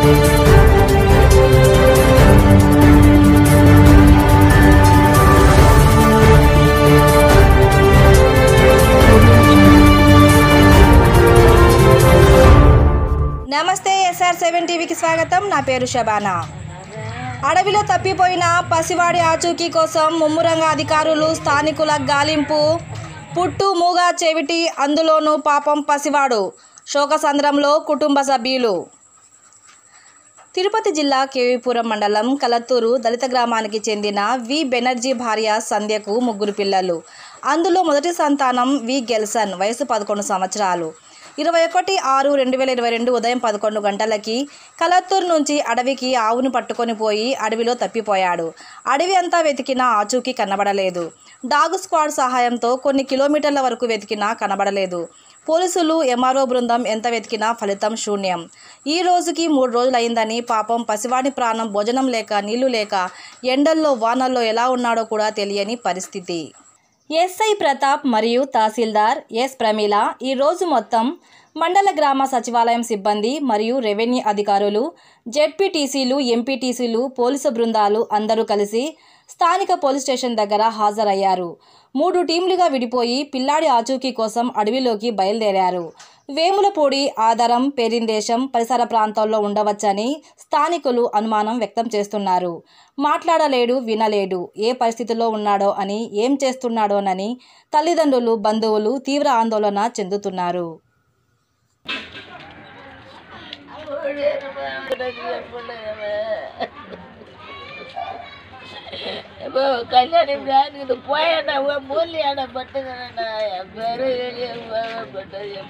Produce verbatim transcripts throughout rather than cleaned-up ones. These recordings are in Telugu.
నమస్తే ఎస్ఆర్ సెవెన్ టీవీకి స్వాగతం. నా పేరు శబానా. అడవిలో తప్పిపోయిన పసివాడి ఆచూకీ కోసం ముమ్మరంగా అధికారులు, స్థానికుల గాలింపు. పుట్టు మూగా చెవిటి, అందులోనూ పాపం పసివాడు. శోకసంద్రంలో కుటుంబ సభ్యులు. తిరుపతి జిల్లా కేవీపురం మండలం కలత్తూరు దళిత గ్రామానికి చెందిన వి బెనర్జీ భార్య సంధ్యకు ముగ్గురు పిల్లలు. అందులో మొదటి సంతానం వి గెల్సన్, వయసు పదకొండు సంవత్సరాలు. ఇరవై ఒకటి ఆరు రెండు వేల ఇరవై రెండు ఉదయం పదకొండు గంటలకి కలత్తూరు నుంచి అడవికి ఆవును పట్టుకొని పోయి అడవిలో తప్పిపోయాడు. అడవి అంతా వెతికినా ఆచూకీ కనబడలేదు. డాగ్ స్క్వాడ్ సహాయంతో కొన్ని కిలోమీటర్ల వరకు వెతికినా కనబడలేదు. పోలీసులు, ఎంఆర్ఓ బృందం ఎంత వెతికినా ఫలితం శూన్యం. ఈ రోజుకి మూడు రోజులైందని పాపం పసివాడి ప్రాణం భోజనం లేక, నీళ్లు లేక, ఎండల్లో వానల్లో ఎలా ఉన్నాడో కూడా తెలియని పరిస్థితి. ఎస్ఐ ప్రతాప్ మరియు తహసీల్దార్ ఎస్ ప్రమీల ఈరోజు మొత్తం మండల గ్రామ సచివాలయం సిబ్బంది మరియు రెవెన్యూ అధికారులు, జెడ్పీటీసీలు, ఎంపీటీసీలు, పోలీసు బృందాలు అందరూ కలిసి స్థానిక పోలీస్ స్టేషన్ దగ్గర హాజరయ్యారు. మూడు టీంలుగా విడిపోయి పిల్లాడి ఆచూకీ కోసం అడవిలోకి బయలుదేరారు. వేములపూడి, ఆదరం, పేరిందేశం పరిసర ప్రాంతాల్లో ఉండవచ్చని స్థానికులు అనుమానం వ్యక్తం చేస్తున్నారు. మాట్లాడలేడు, వినలేడు, ఏ పరిస్థితిలో ఉన్నాడో అని, ఏం చేస్తున్నాడోనని తల్లిదండ్రులు, బంధువులు తీవ్ర ఆందోళన చెందుతున్నారు. కళ్యాణి బ్రాండ్ పోయాడ బోలి ఆడ పట్టదన్న పేరు పట్ట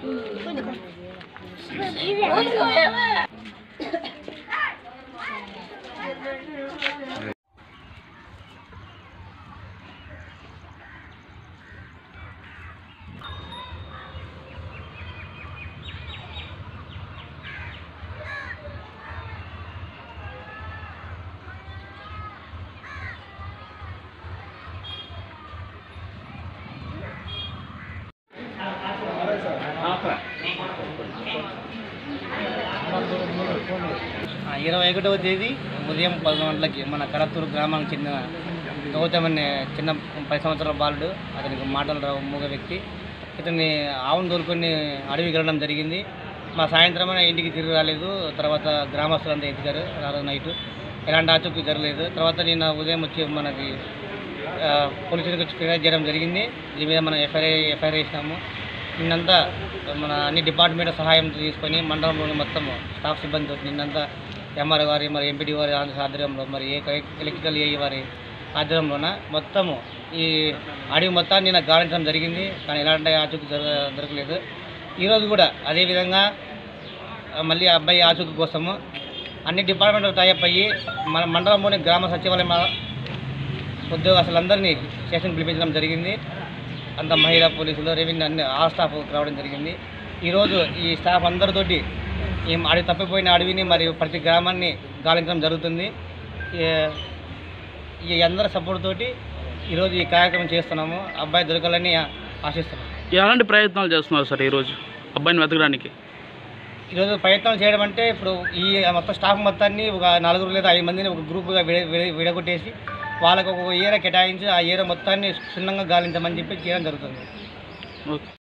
ఇరవై ఒకటవ తేదీ ఉదయం పదకొండు గంటలకి మన కలత్తూరు గ్రామానికి చెందిన గౌతమ్ అనే చిన్న పది సంవత్సరాల బాలుడు, అతనికి మాటలు రావు మూగ వ్యక్తి, ఇతన్ని ఆవును తోలుకొని అడవికి వెళ్ళడం జరిగింది. మా సాయంత్రం ఇంటికి తిరిగి రాలేదు. తర్వాత గ్రామస్తులంతా ఎత్తికారు. ఆ రోజు నైటు ఎలాంటి ఆచూకీ జరగలేదు. తర్వాత నిన్న ఉదయం వచ్చి మనకి పోలీసులకు వచ్చి ఫిర్యాదు చేయడం జరిగింది. దీని మీద మనం ఎఫ్ఐఆర్ ఎఫ్ఐఆర్ వేసినాము. నిన్నంతా మన అన్ని డిపార్ట్మెంట్ సహాయం తీసుకొని మండలంలోని మొత్తం స్టాఫ్ సిబ్బందితో నిన్నంతా ఎంఆర్ఓ గారి, మరి ఎంపీడీ వారి ఆధ్వర్యంలో, మరి ఏ ఎలక్ట్రికల్ ఏఈ వారి ఆధ్వర్యంలోన మొత్తము ఈ అడవి మొత్తాన్ని నిన్న గాలించడం జరిగింది. కానీ ఎలాంటి ఆచూకీ జరగ దొరకలేదు. ఈరోజు కూడా అదేవిధంగా మళ్ళీ అబ్బాయి ఆచూకీ కోసము అన్ని డిపార్ట్మెంట్ టైప్ అయ్యి మన మండలంలోని గ్రామ సచివాలయం ఉద్యోగస్తులందరినీ స్టేషన్ పిలిపించడం జరిగింది. అంత మహిళా పోలీసులు, రెవెన్యూ అన్ని ఆ స్టాఫ్ రావడం జరిగింది. ఈరోజు ఈ స్టాఫ్ అందరితోటి ఈ అడవి తప్పిపోయిన అడవిని మరియు ప్రతి గ్రామాన్ని గాలించడం జరుగుతుంది. ఈ అందరి సపోర్ట్ తోటి ఈరోజు ఈ కార్యక్రమం చేస్తున్నాము. అబ్బాయి దొరకాలని ఆశిస్తున్నాము. ఎలాంటి ప్రయత్నాలు చేస్తున్నారు సార్ ఈరోజు అబ్బాయిని వెతకడానికి? ఈరోజు ప్రయత్నాలు చేయడం అంటే ఇప్పుడు ఈ మొత్తం స్టాఫ్ మొత్తాన్ని ఒక నలుగురు లేదా ఐదు మందిని ఒక గ్రూప్గా విడ విడగొట్టేసి వాళ్ళకు ఒక ఏరియా కేటాయించి ఆ ఏరియా మొత్తాన్ని క్షుణ్ణంగా గాలించమని చెప్పి చేయడం జరుగుతుంది. ఓకే.